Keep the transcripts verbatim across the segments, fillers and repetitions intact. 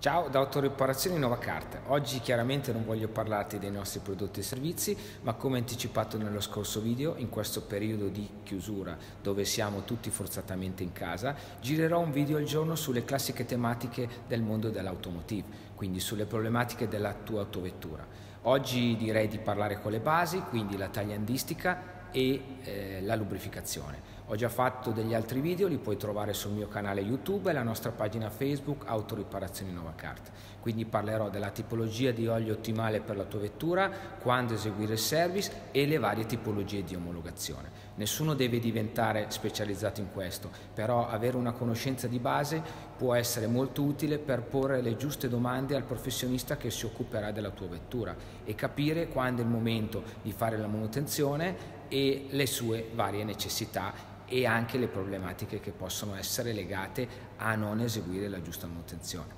Ciao da Autoriparazioni Novacart. Oggi chiaramente non voglio parlarti dei nostri prodotti e servizi, ma come anticipato nello scorso video, in questo periodo di chiusura dove siamo tutti forzatamente in casa, girerò un video al giorno sulle classiche tematiche del mondo dell'automotive, quindi sulle problematiche della tua autovettura. Oggi direi di parlare con le basi, quindi la tagliandistica e eh, la lubrificazione. Ho già fatto degli altri video, li puoi trovare sul mio canale YouTube e la nostra pagina Facebook Autoriparazioni Novacart. Quindi parlerò della tipologia di olio ottimale per la tua vettura, quando eseguire il service e le varie tipologie di omologazione. Nessuno deve diventare specializzato in questo, però avere una conoscenza di base può essere molto utile per porre le giuste domande al professionista che si occuperà della tua vettura e capire quando è il momento di fare la manutenzione e le sue varie necessità e anche le problematiche che possono essere legate a non eseguire la giusta manutenzione.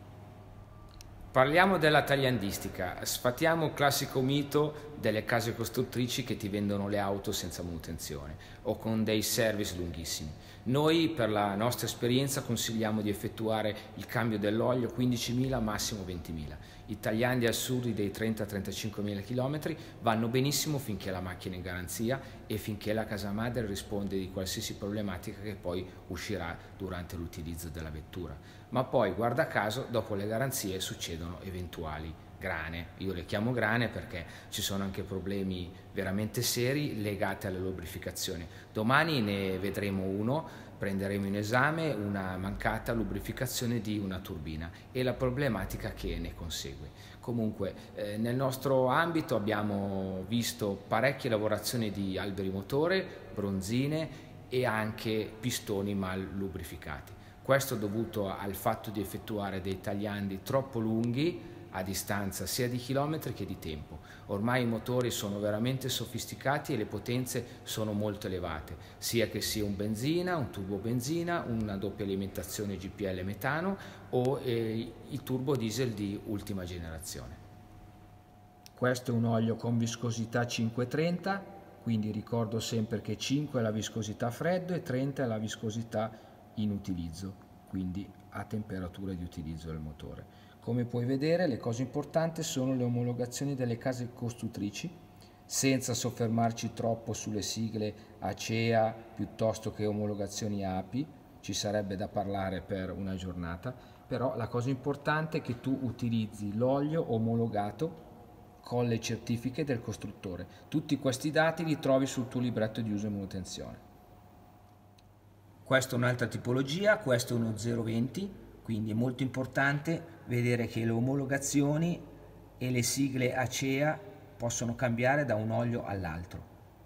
Parliamo della tagliandistica, sfatiamo il classico mito delle case costruttrici che ti vendono le auto senza manutenzione o con dei service lunghissimi. Noi per la nostra esperienza consigliamo di effettuare il cambio dell'olio quindicimila massimo ventimila. I tagliandi assurdi dei trenta trentacinquemila chilometri vanno benissimo finché la macchina è in garanzia e finché la casa madre risponde di qualsiasi problematica che poi uscirà durante l'utilizzo della vettura. Ma poi, guarda caso, dopo le garanzie succedono eventuali grane. Io le chiamo grane perché ci sono anche problemi veramente seri legati alla lubrificazione. Domani ne vedremo uno, prenderemo in esame una mancata lubrificazione di una turbina e la problematica che ne consegue. Comunque eh, nel nostro ambito abbiamo visto parecchie lavorazioni di alberi motore, bronzine e anche pistoni mal lubrificati. Questo dovuto al fatto di effettuare dei tagliandi troppo lunghi a distanza sia di chilometri che di tempo. Ormai i motori sono veramente sofisticati e le potenze sono molto elevate, sia che sia un benzina, un turbo benzina, una doppia alimentazione G P L metano o eh, il turbo diesel di ultima generazione. Questo è un olio con viscosità cinquecentotrenta, quindi ricordo sempre che cinque è la viscosità a freddo e trenta è la viscosità in utilizzo, quindi a temperatura di utilizzo del motore. Come puoi vedere, le cose importanti sono le omologazioni delle case costruttrici, senza soffermarci troppo sulle sigle ACEA piuttosto che omologazioni A P I, ci sarebbe da parlare per una giornata, però la cosa importante è che tu utilizzi l'olio omologato con le certifiche del costruttore. Tutti questi dati li trovi sul tuo libretto di uso e manutenzione. Questa è un'altra tipologia, questo è uno zero venti, quindi è molto importante vedere che le omologazioni e le sigle ACEA possono cambiare da un olio all'altro.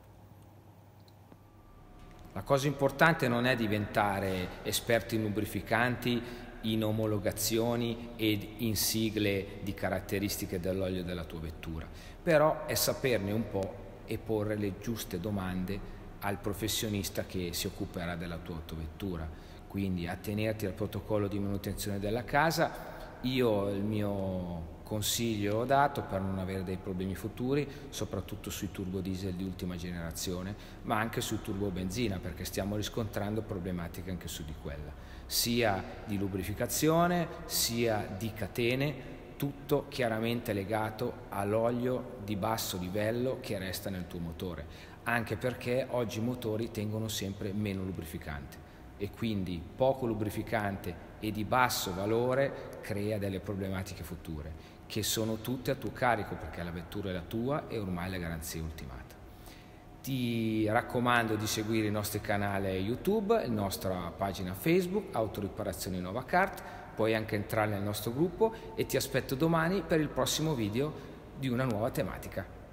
La cosa importante non è diventare esperti in lubrificanti, in omologazioni ed in sigle di caratteristiche dell'olio della tua vettura, però è saperne un po' e porre le giuste domande al professionista che si occuperà della tua autovettura, quindi attenerti al protocollo di manutenzione della casa. Io il mio consiglio ho dato per non avere dei problemi futuri, soprattutto sui turbo diesel di ultima generazione, ma anche sul turbo benzina, perché stiamo riscontrando problematiche anche su di quella, sia di lubrificazione sia di catene, tutto chiaramente legato all'olio di basso livello che resta nel tuo motore, anche perché oggi i motori tengono sempre meno lubrificante e quindi poco lubrificante e di basso valore crea delle problematiche future che sono tutte a tuo carico perché la vettura è la tua e ormai la garanzia è ultimata. Ti raccomando di seguire il nostro canale YouTube, la nostra pagina Facebook Autoriparazioni Novacart, puoi anche entrare nel nostro gruppo e ti aspetto domani per il prossimo video di una nuova tematica.